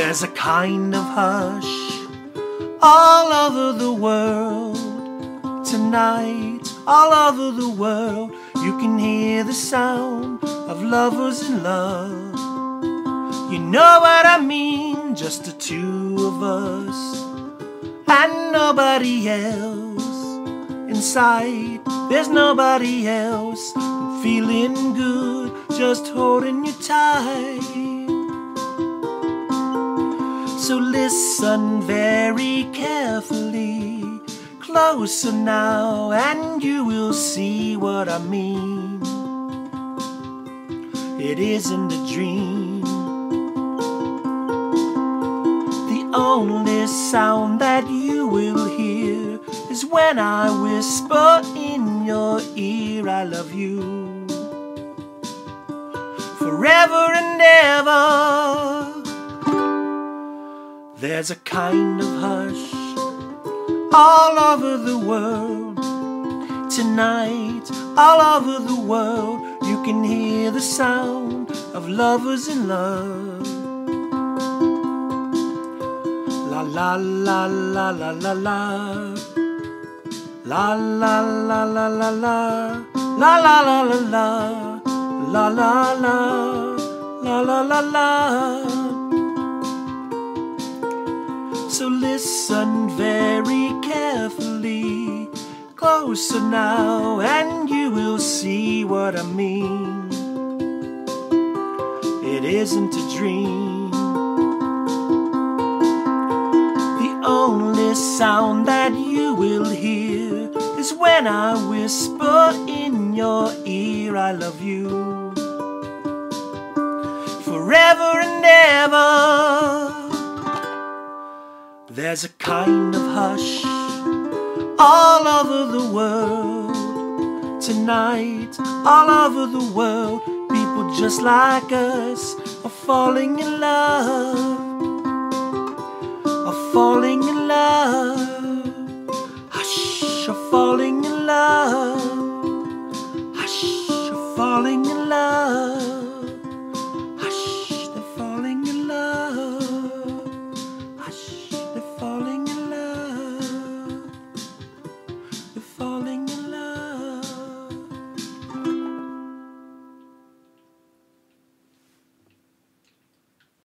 There's a kind of hush all over the world. Tonight, all over the world, you can hear the sound of lovers in love. You know what I mean, just the two of us and nobody else. Inside, there's nobody else. I'm feeling good, just holding you tight. So listen very carefully, closer now, and you will see what I mean. It isn't a dream. The only sound that you will hear is when I whisper in your ear, I love you forever and ever. There's a kind of hush all over the world. Tonight, all over the world, you can hear the sound of lovers in love. La la la la la la la. La la la la la la. La la la la la. La la la. La la la la. So listen very carefully, closer now, and you will see what I mean. It isn't a dream. The only sound that you will hear is when I whisper in your ear, I love you forever and ever. There's a kind of hush all over the world. Tonight, all over the world, people just like us are falling in love, are falling in love. Hush, are falling in love. Hush, are falling in love.